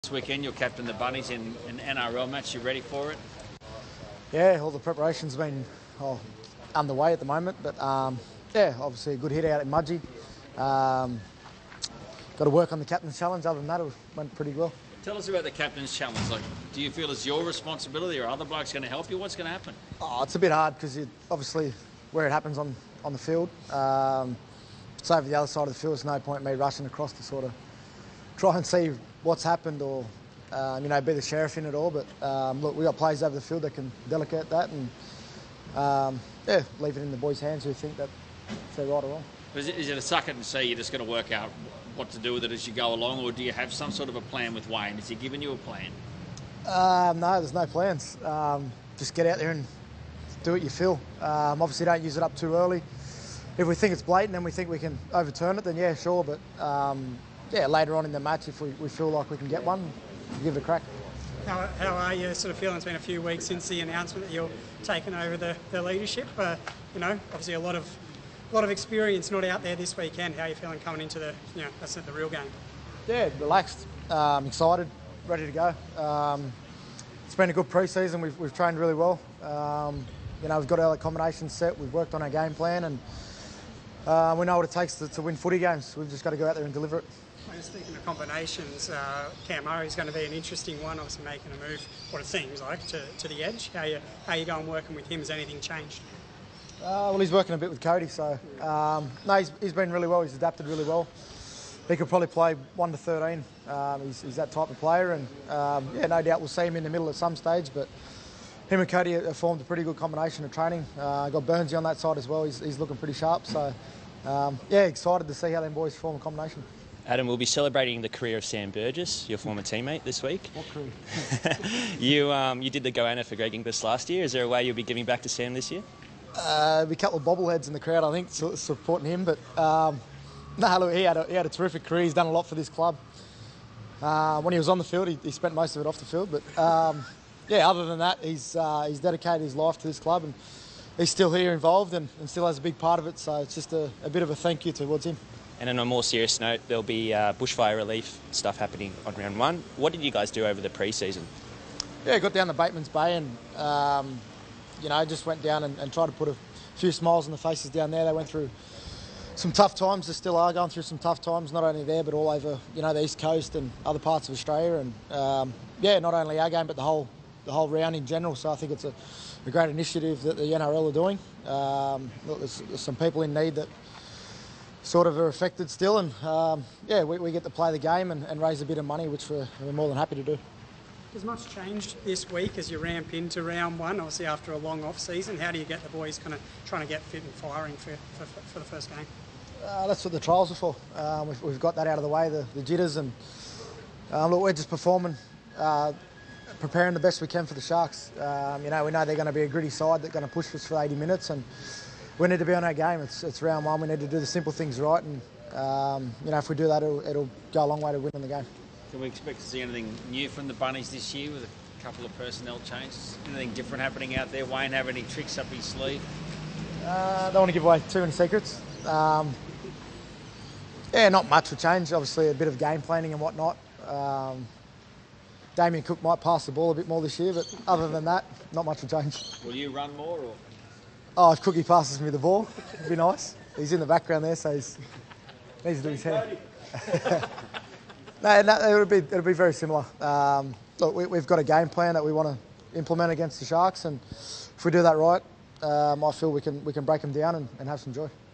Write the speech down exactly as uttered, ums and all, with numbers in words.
This weekend you'll captain the Bunnies in an N R L match. You ready for it? Yeah, all the preparation's been oh, underway at the moment, but um, yeah, obviously a good hit out in Mudgee. Um, got to work on the captain's challenge. Other than that, it went pretty well. Tell us about the captain's challenge. Like, do you feel it's your responsibility, or other blokes going to help you? What's going to happen? Oh, it's a bit hard because obviously where it happens on on the field. Um, it's over the other side of the field. There's no point in me rushing across to sort of try and see what's happened or um, you know, be the sheriff in it all. But um, look, we got players over the field that can delegate that, and um, yeah, leave it in the boys' hands who think that if they're right or wrong. Is it, is it a suck it and see you're just going to work out what to do with it as you go along, or do you have some sort of a plan with Wayne? Has he given you a plan? Um, no, there's no plans. Um, just get out there and do what you feel. Um, obviously, don't use it up too early. If we think it's blatant and we think we can overturn it, then yeah, sure. But um, yeah, later on in the match, if we, we feel like we can get one, we'll give it a crack. How, how are you sort of feeling? It's been a few weeks since the announcement that you're taking over the, the leadership. Uh, you know, obviously a lot of a lot of experience not out there this weekend. How are you feeling coming into the, you know, that's the real game? Yeah, relaxed, um, excited, ready to go. Um, it's been a good pre-season. We've, we've trained really well. Um, you know, we've got our combinations set. We've worked on our game plan, and uh, we know what it takes to, to win footy games. We've just got to go out there and deliver it. Well, speaking of combinations, uh, Cam Murray's going to be an interesting one. Obviously making a move, what it seems like, to, to the edge. How you how you going working with him? Has anything changed? Uh, well, he's working a bit with Cody, so um, no, he's, he's been really well. He's adapted really well. He could probably play one to thirteen. Um, he's, he's that type of player, and um, yeah, no doubt we'll see him in the middle at some stage. But him and Cody have formed a pretty good combination of training. Uh, got Burnsy on that side as well. He's, he's looking pretty sharp. So um, yeah, excited to see how them boys form a combination. Adam, we'll be celebrating the career of Sam Burgess, your former teammate, this week. What career? you um, you did the Goanna for Greg Inglis last year. Is there a way you'll be giving back to Sam this year? Uh, there'll be a couple of bobbleheads in the crowd, I think, supporting him. But um, no, look, he had, a, he had a terrific career. He's done a lot for this club. Uh, when he was on the field, he, he spent most of it off the field. But um, yeah, other than that, he's uh, he's dedicated his life to this club, and he's still here involved and, and still has a big part of it. So it's just a, a bit of a thank you towards him. And on a more serious note, there'll be uh, bushfire relief stuff happening on round one. What did you guys do over the pre-season? Yeah, got down to Bateman's Bay and, um, you know, just went down and, and tried to put a few smiles on the faces down there. They went through some tough times. They still are going through some tough times, not only there but all over, you know, the East Coast and other parts of Australia. And um, yeah, not only our game but the whole the whole round in general. So I think it's a, a great initiative that the N R L are doing. Um, look, there's, there's some people in need that sort of are affected still, and um, yeah, we, we get to play the game and, and raise a bit of money, which we're, we're more than happy to do. Has much changed this week as you ramp into round one, obviously after a long off season? How do you get the boys kind of trying to get fit and firing for, for, for the first game? Uh, that's what the trials are for. Um, we've, we've got that out of the way, the, the jitters, and uh, look, we're just performing, uh, preparing the best we can for the Sharks. Um, you know, we know they're going to be a gritty side that's going to push us for eighty minutes, and we need to be on our game. It's, it's round one. We need to do the simple things right, and um, you know, if we do that, it'll, it'll go a long way to winning the game. Can we expect to see anything new from the Bunnies this year with a couple of personnel changes? Anything different happening out there? Wayne have any tricks up his sleeve? Uh, don't want to give away too many secrets. Um, yeah, not much will change. Obviously, a bit of game planning and whatnot. Um, Damien Cook might pass the ball a bit more this year, but other than that, not much will change. Will you run more, or? Oh, if Cookie passes me the ball, it'd be nice. He's in the background there, so he's needs to do his hair. no, no, it'll be it'll be very similar. Um, look, we, we've got a game plan that we want to implement against the Sharks, and if we do that right, um, I feel we can we can break them down and, and have some joy.